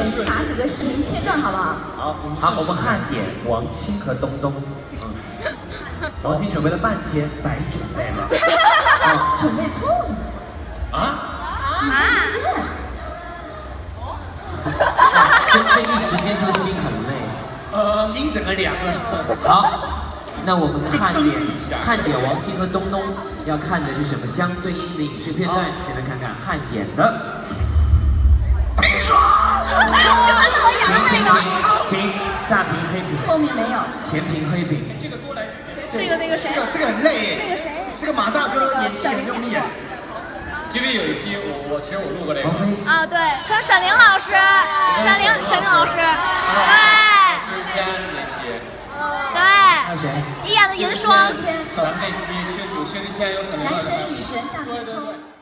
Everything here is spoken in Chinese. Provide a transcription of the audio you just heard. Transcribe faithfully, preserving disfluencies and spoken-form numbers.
选打几个视频片段，好不好？ 好，好，我们看点王清和东东。嗯，王清准备了半天，白准备了。 啊，准备错了。 啊？ 啊？ 这这一时间是不是心很累？ 呃，心整个凉了。 好。 那我们看点看点王清和东东要看的是什么相对应的影视片段？先来看看汉演的。停停停停，大屏黑屏。 后面没有。 前屏黑屏。 这个多来。 这个那个谁？ 这个这个很累那个谁？ 这个马大哥演戏很用力。 这边有一期我我其实我录过这个。 啊对，跟沈凌老师，沈凌沈凌老师，对。 之前那期。 对， 还有谁？ 你演的银霜。 咱们那期薛有薛之谦，有沈凌。 男神女神向前冲。